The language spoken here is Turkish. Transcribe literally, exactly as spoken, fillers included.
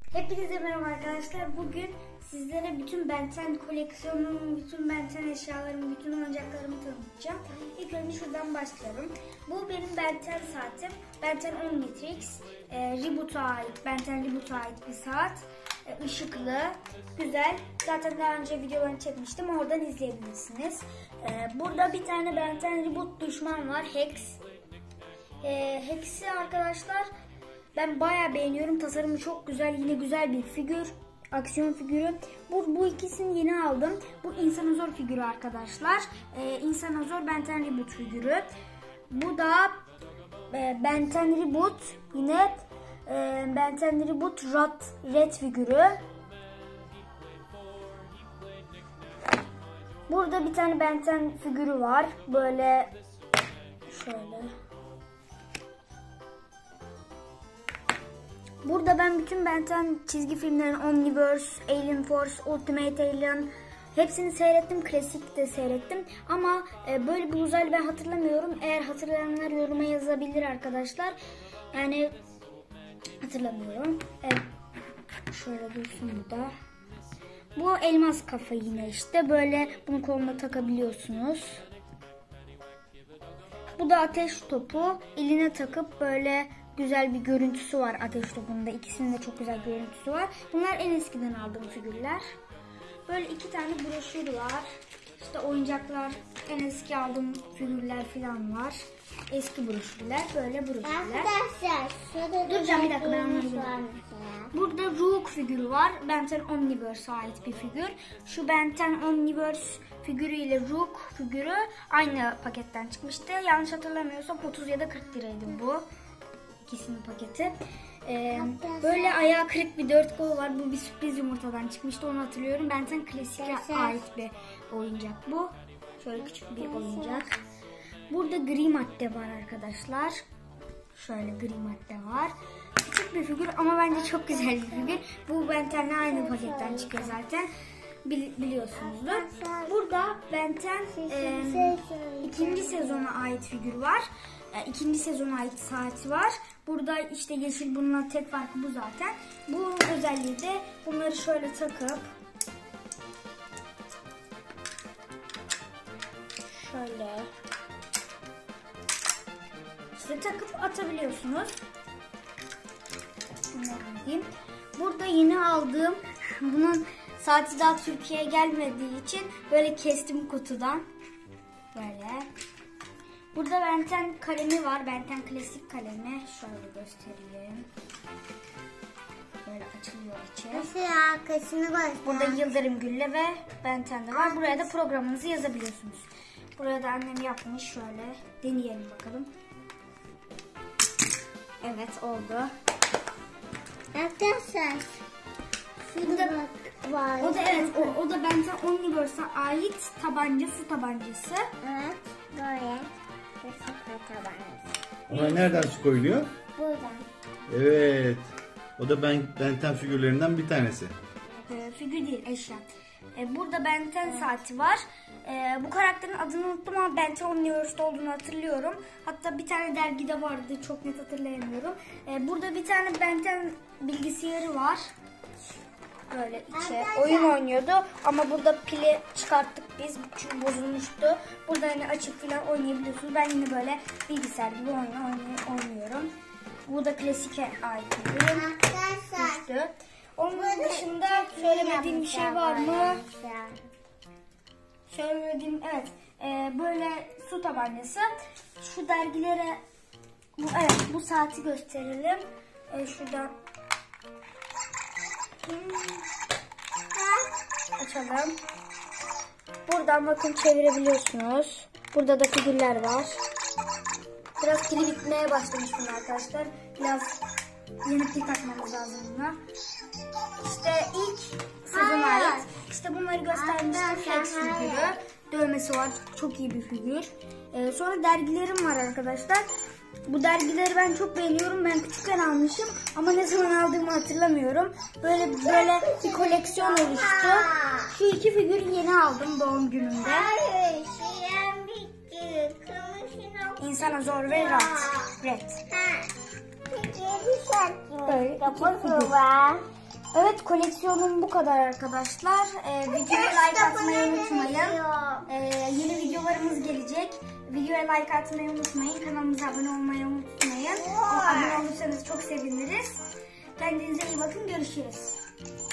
Hepinize merhaba arkadaşlar. Bugün sizlere bütün Ben on koleksiyonumun, bütün Ben on eşyalarımı, bütün oyuncaklarımı tanıtacağım. İlk önce şuradan başlayalım. Bu benim Ben on saatim. Ben on Omnitrix. E, Reboot'a ait, Ben on Reboot'a ait bir saat. E, ışıklı, güzel. Zaten daha önce videolarını çekmiştim. Oradan izleyebilirsiniz. E, burada bir tane Ben on Reboot düşman var. Hex. E, Hex'i arkadaşlar ben bayağı beğeniyorum. Tasarımı çok güzel. Yine güzel bir figür. Aksiyon figürü. Bu, bu ikisini yeni aldım. Bu İnsanozor figürü arkadaşlar. Ee, İnsanozor Ben on Reboot figürü. Bu da e, Ben on Reboot. Yine e, Ben on Reboot Red, Red figürü. Burada bir tane Ben on figürü var. Böyle şöyle. Burada ben bütün Ben on çizgi filmlerin Omniverse, Alien Force, Ultimate Alien hepsini seyrettim. Klasik de seyrettim. Ama e, böyle bir uzaylı ben hatırlamıyorum. Eğer hatırlayanlar yoruma yazabilir arkadaşlar. Yani hatırlamıyorum. Evet. Şöyle dursun bu da. Bu elmas kafa yine işte. Böyle bunu koluna takabiliyorsunuz. Bu da ateş topu. Eline takıp böyle güzel bir görüntüsü var ateş topunda. İkisinin de çok güzel görüntüsü var. Bunlar en eskiden aldığım figürler. Böyle iki tane broşür var. İşte oyuncaklar, en eski aldığım figürler falan var. Eski broşürler, böyle broşürler. Arkadaşlar, şurada duracağım bir dakika ben anlatayım. Burada Rook figürü var. Ben on Omniverse'a ait bir figür. Şu Ben on Omniverse figürü ile Rook figürü aynı paketten çıkmıştı. Yanlış hatırlamıyorsam otuz ya da kırk liraydı bu. İkisinin paketi. Ee, böyle ayağı kırık bir dört kol var. Bu bir sürpriz yumurtadan çıkmıştı. Onu hatırlıyorum. Ben on Klasik'e ait bir oyuncak bu. Şöyle küçük bir oyuncak. Burada gri madde var arkadaşlar. Şöyle gri madde var. Küçük bir figür ama bence çok güzel bir figür. Bu Ben on'la aynı paketten çıkıyor zaten. Bili biliyorsunuzdur. Burada Ben on e, ikinci sezona ait figür var. E, ikinci sezona ait saati var. Burada işte yeşil, bununla tek farkı bu zaten. Bu özelliği de bunları şöyle takıp şöyle işte takıp atabiliyorsunuz. Burada yeni aldığım, bunun saati daha Türkiye'ye gelmediği için böyle kestim kutudan. Böyle. Burada Ben on kalemi var. Ben on klasik kalemi. Şöyle göstereyim. Böyle açılıyor içi. Nasıl arkasını göster. Burada Yıldırım Gülle ve Ben on'da var. Buraya da programınızı yazabiliyorsunuz. Buraya da annem yapmış. Şöyle deneyelim bakalım. Evet, oldu. Arkadaşlar, şurada bak var. O da evet, o, o da Ben on Omniverse'a ait tabanca, su tabancası. Evet, böyle. Ve su tabancası. Ona nereden su koyuluyor? Buradan. Evet. O da Ben on figürlerinden bir tanesi. E, figür değil, eşya. E, burada Ben on saati var. E, bu karakterin adını unuttum ama Ben on Omniverse'de olduğunu hatırlıyorum. Hatta bir tane dergide vardı, çok net hatırlayamıyorum. E, burada bir tane Ben on bilgisayarı var. Böyle içe oyun oynuyordu ama burada pili çıkarttık biz çünkü bozulmuştu. Burada hani açıp falan oynayabiliyorsunuz. Ben yine böyle bilgisayar gibi oyun oynuyorum. Bu da klasike ait bir ürün. Düştü. Onun dışında söylemediğim bir şey var mı? Söylemediğim, evet. Ee, böyle su tabancası. Şu dergilere bu, evet, bu saati gösterelim. Ee, şuradan açalım. Buradan bakın çevirebiliyorsunuz. Burada da figürler var. Biraz pili bitmeye başlamış bunlar arkadaşlar. Biraz yeni pil takmamız lazım buna. İşte ilk sezona ait. İşte bunları göstermiştim. Hex figürü. Dövmesi var. Çok iyi bir figür. Ee, sonra dergilerim var arkadaşlar. Bu dergileri ben çok beğeniyorum. Ben küçükken almışım ama ne zaman aldığımı hatırlamıyorum. Böyle böyle bir koleksiyon oluştu. Şu iki figürü yeni aldım doğum günümde. İnsanozor ve Red. Red. Böyle iki figür. Evet, koleksiyonum bu kadar arkadaşlar. Ee, videoya like atmayı unutmayın. Ee, yeni videolarımız gelecek. Videoya like atmayı unutmayın. Kanalımıza abone olmayı unutmayın. Abone olursanız çok seviniriz. Kendinize iyi bakın. Görüşürüz.